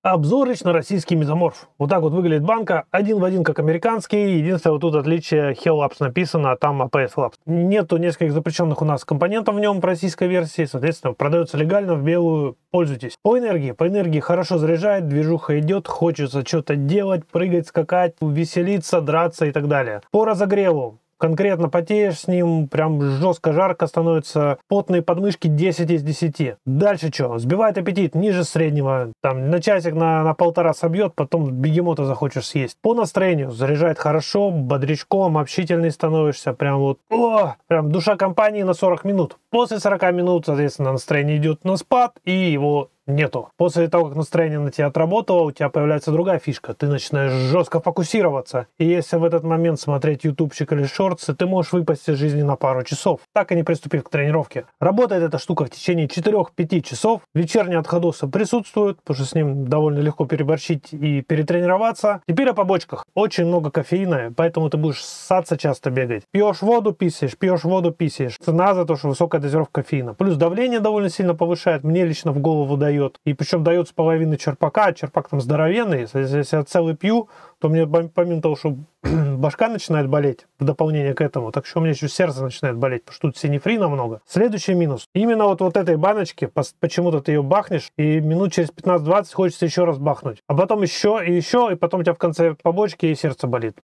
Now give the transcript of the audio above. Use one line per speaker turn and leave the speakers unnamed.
Обзор на российский мезоморф. Вот так вот выглядит банка, один в один как американский. Единственное, вот тут отличие Hell Labs написано, а там APS Labs. Нету нескольких запрещенных у нас компонентов в нем в российской версии, соответственно, продается легально в белую, пользуйтесь. По энергии хорошо заряжает, движуха идет, хочется что-то делать, прыгать, скакать, веселиться, драться и так далее. По разогреву. Конкретно потеешь с ним, прям жестко жарко становится, потные подмышки 10 из 10. Дальше что? Сбивает аппетит ниже среднего, там на часик, на полтора собьет, потом бегемота захочешь съесть. По настроению заряжает хорошо, бодрячком, общительный становишься, прям вот, прям душа компании на 40 минут. После 40 минут, соответственно, настроение идет на спад и его нету. После того, как настроение на тебя отработало, у тебя появляется другая фишка. Ты начинаешь жестко фокусироваться. И если в этот момент смотреть ютубчик или шортсы, ты можешь выпасть из жизни на пару часов, так и не приступив к тренировке. Работает эта штука в течение 4-5 часов. Вечерние отходосы присутствуют, потому что с ним довольно легко переборщить и перетренироваться. Теперь о побочках. Очень много кофеина, поэтому ты будешь ссаться часто бегать. Пьешь воду, писаешь. Цена за то, что высокая дозировка кофеина. Плюс давление довольно сильно повышает. Мне лично в голову дает. И причем дает с половины черпака, а черпак там здоровенный. Если я целый пью, то мне помимо того, что башка начинает болеть в дополнение к этому, так что у меня еще сердце начинает болеть, потому что тут синефрина много. Следующий минус. Именно вот этой баночки, почему-то ты ее бахнешь, и минут через 15-20 хочется еще раз бахнуть. А потом еще, и потом у тебя в конце побочки и сердце болит.